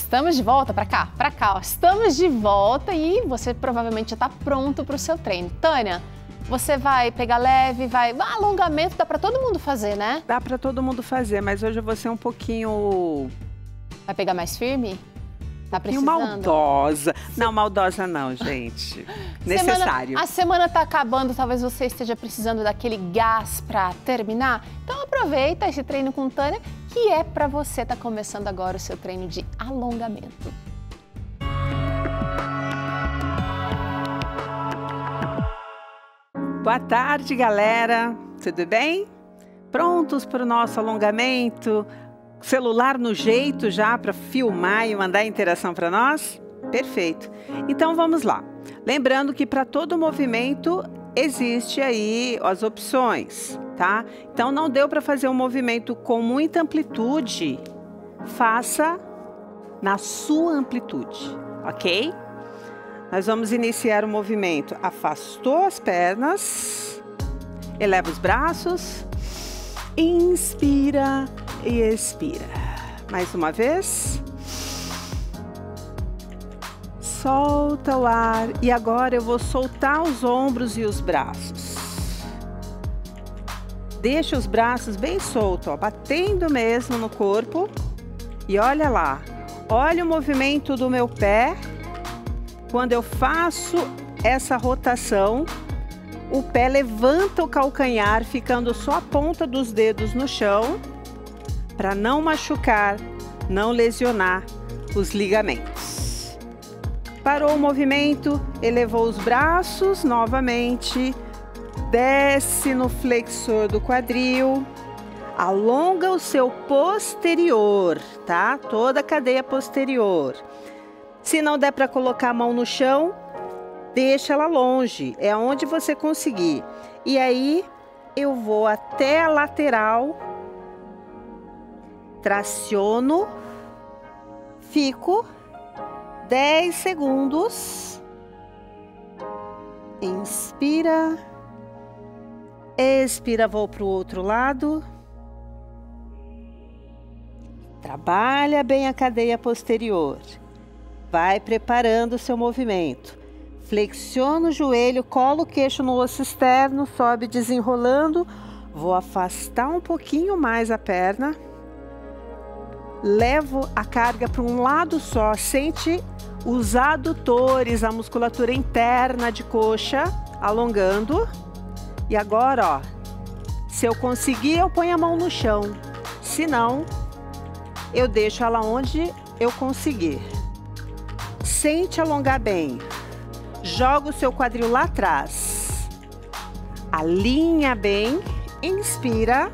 Estamos de volta para cá, ó. Estamos de volta e você provavelmente já está pronto para o seu treino. Tânia, você vai pegar leve, alongamento dá para todo mundo fazer, né? Dá para todo mundo fazer, mas hoje eu vou ser um pouquinho... Vai pegar mais firme? Tá precisando? Maldosa. Não, maldosa não, gente. Necessário. A semana tá acabando, talvez você esteja precisando daquele gás para terminar. Então aproveita esse treino com Tânia, que é para você. Tá começando agora o seu treino de alongamento. Boa tarde, galera. Tudo bem? Prontos para o nosso alongamento? Celular no jeito já para filmar e mandar interação para nós? Perfeito. Então vamos lá. Lembrando que para todo movimento existe aí as opções, tá? Então não deu para fazer um movimento com muita amplitude, faça na sua amplitude, ok? Nós vamos iniciar o movimento. Afastou as pernas, eleva os braços, inspira e expira. Mais uma vez. Solta o ar. E agora eu vou soltar os ombros e os braços. Deixa os braços bem soltos, ó, batendo mesmo no corpo. E olha lá. Olha o movimento do meu pé. Quando eu faço essa rotação, o pé levanta o calcanhar, ficando só a ponta dos dedos no chão, para não machucar, não lesionar os ligamentos. Parou o movimento, elevou os braços novamente, desce no flexor do quadril, alonga o seu posterior, tá? Toda a cadeia posterior. Se não der para colocar a mão no chão, deixa ela longe, é onde você conseguir. E aí eu vou até a lateral, traciono, fico 10 segundos, inspira, expira, vou para o outro lado, trabalha bem a cadeia posterior, vai preparando o seu movimento, flexiona o joelho, cola o queixo no osso externo, sobe desenrolando, vou afastar um pouquinho mais a perna, levo a carga para um lado só, sente os adutores, a musculatura interna de coxa, alongando. E agora, ó, se eu conseguir, eu ponho a mão no chão. Se não, eu deixo ela onde eu conseguir. Sente alongar bem. Joga o seu quadril lá atrás. Alinha bem. Inspira.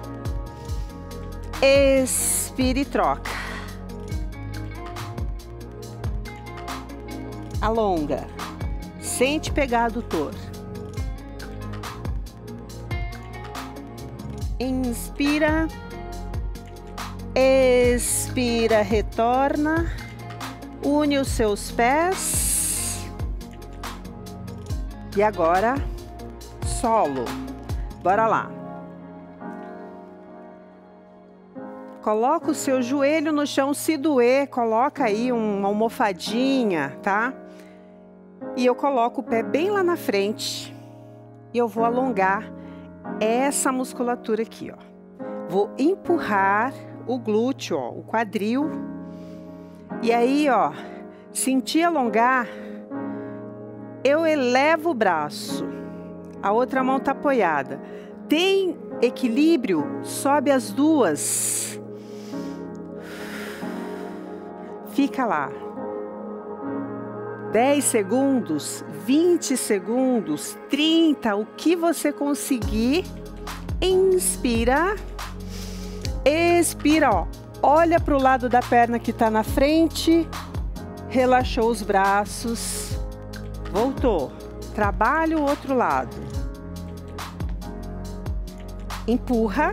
Expira e troca. Alonga. Sente pegar adutor. Inspira. Expira, retorna. Une os seus pés. E agora, solo. Bora lá. Coloca o seu joelho no chão, se doer, coloca aí uma almofadinha, tá? E eu coloco o pé bem lá na frente. E eu vou alongar essa musculatura aqui, ó. Vou empurrar o glúteo, ó, o quadril. E aí, ó, senti alongar, eu elevo o braço. A outra mão tá apoiada. Tem equilíbrio, sobe as duas. Fica lá. 10 segundos, 20 segundos, 30, o que você conseguir. Inspira. Expira, ó. Olha para o lado da perna que está na frente. Relaxou os braços. Voltou. Trabalha o outro lado. Empurra.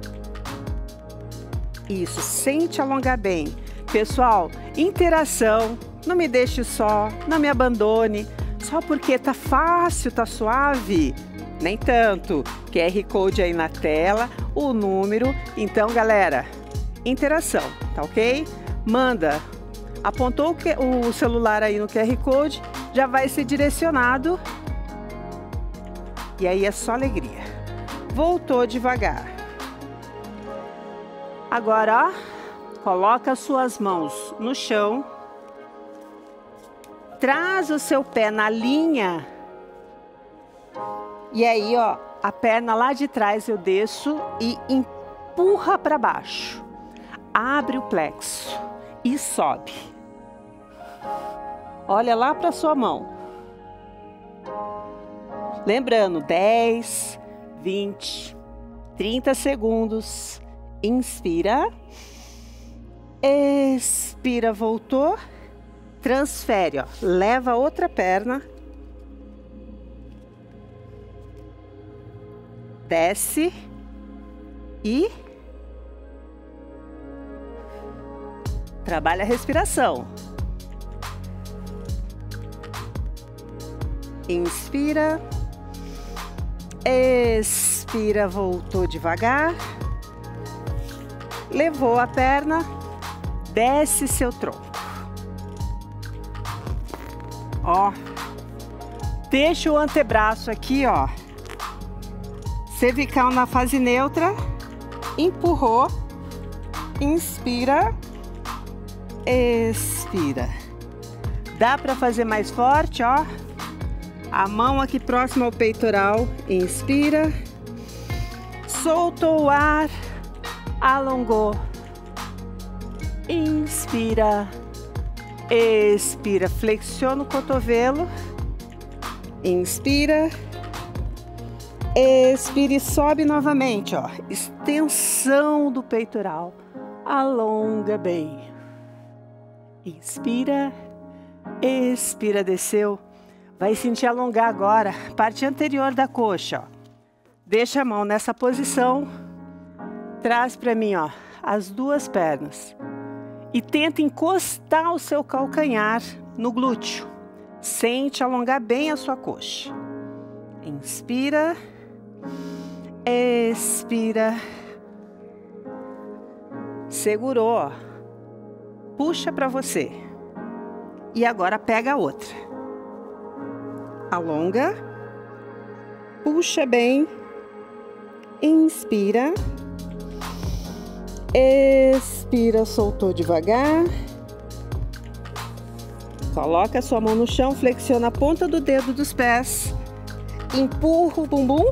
Isso, sente alongar bem. Pessoal, interação. Não me deixe só, não me abandone. Só porque tá fácil, tá suave. Nem tanto. QR Code aí na tela, o número. Então, galera, interação, tá ok? Manda Apontou o celular aí no QR Code, já vai ser direcionado. E aí é só alegria. Voltou devagar. Agora, ó, coloca as suas mãos no chão. Traz o seu pé na linha. E aí, ó, a perna lá de trás eu desço e empurra para baixo. Abre o plexo e sobe. Olha lá para sua mão. Lembrando, 10, 20, 30 segundos. Inspira. Expira, voltou. Transfere, ó. Leva a outra perna. Desce. E trabalha a respiração. Inspira. Expira, voltou devagar. Levou a perna. Desce seu tronco. Ó. Deixa o antebraço aqui, ó. Cervical na fase neutra. Empurrou. Inspira. Expira. Dá para fazer mais forte, ó. A mão aqui próxima ao peitoral. Inspira. Soltou o ar. Alongou. Inspira. Expira. Flexiona o cotovelo. Inspira. Expira e sobe novamente, ó. Extensão do peitoral. Alonga bem. Inspira. Expira, desceu. Vai sentir alongar agora, parte anterior da coxa, ó. Deixa a mão nessa posição. Traz para mim, ó, as duas pernas. E tenta encostar o seu calcanhar no glúteo. Sente alongar bem a sua coxa. Inspira. Expira. Segurou, ó. Puxa para você. E agora pega a outra. Alonga. Puxa bem. Inspira. Expira, soltou devagar. Coloca a sua mão no chão, flexiona a ponta do dedo dos pés. Empurra o bumbum.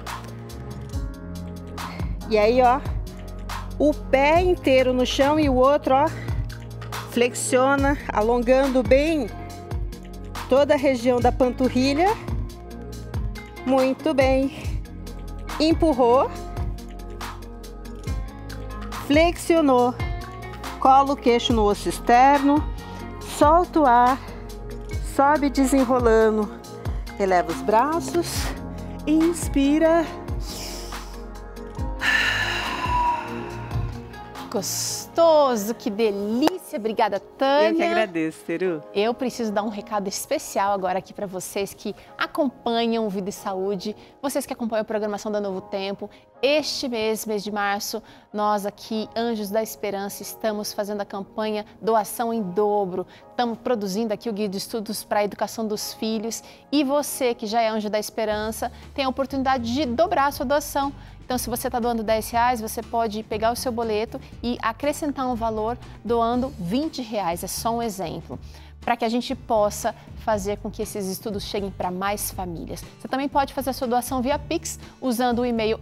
E aí, ó, o pé inteiro no chão e o outro, ó, flexiona, alongando bem toda a região da panturrilha. Muito bem. Empurrou. Flexionou. Cola o queixo no osso externo. Solta o ar. Sobe desenrolando. Eleva os braços. Inspira. Gostoso, que delícia. Obrigada, Tânia. Eu que agradeço, Teru. Eu preciso dar um recado especial agora aqui para vocês que acompanham Vida e Saúde, vocês que acompanham a programação da Novo Tempo. Este mês de março, nós aqui, Anjos da Esperança, estamos fazendo a campanha Doação em Dobro. Estamos produzindo aqui o Guia de Estudos para a Educação dos Filhos. E você que já é Anjo da Esperança, tem a oportunidade de dobrar a sua doação. Então, se você está doando R$10, você pode pegar o seu boleto e acrescentar um valor doando R$20. É só um exemplo, para que a gente possa fazer com que esses estudos cheguem para mais famílias. Você também pode fazer a sua doação via Pix, usando o e-mail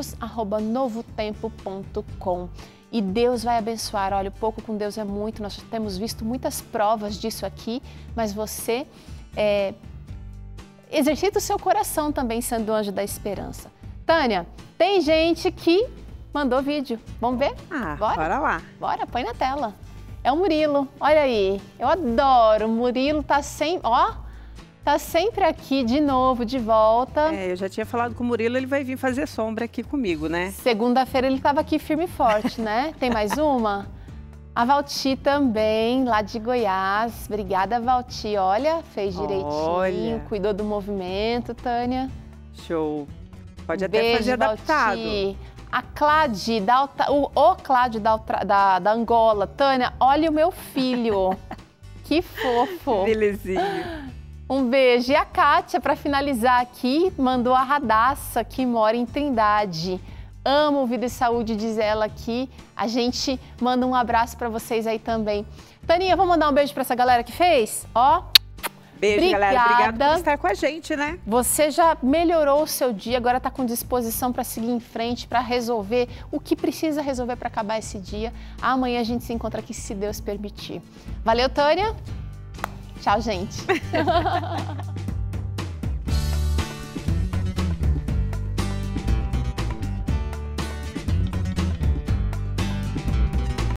anjos@novotempo.com. E Deus vai abençoar. Olha, o pouco com Deus é muito. Nós temos visto muitas provas disso aqui, mas você exercita o seu coração também sendo anjo da esperança. Tânia, tem gente que mandou vídeo. Vamos ver? Bora lá. Bora, põe na tela. É o Murilo, olha aí. Eu adoro, o Murilo tá sempre, ó, tá sempre aqui de novo, de volta. Eu já tinha falado com o Murilo, ele vai vir fazer sombra aqui comigo, né? Segunda-feira ele tava aqui firme e forte, né? Tem mais uma? A Valti também, lá de Goiás. Obrigada, Valti. Olha, fez direitinho, cuidou do movimento, Tânia. Show. Pode até fazer adaptado. A Cláudia, o Cláudio da Angola. Tânia, olha o meu filho. Que fofo. Belezinha. Um beijo. E a Kátia, para finalizar aqui, mandou a Radassa, que mora em Trindade. Amo Vida e Saúde, diz ela aqui. A gente manda um abraço para vocês aí também. Taninha, vamos mandar um beijo para essa galera que fez? Ó. Beijo, obrigada. galera. Obrigada por estar com a gente, né? Você já melhorou o seu dia, agora está com disposição para seguir em frente, para resolver o que precisa resolver para acabar esse dia. Amanhã a gente se encontra aqui, se Deus permitir. Valeu, Tânia. Tchau, gente.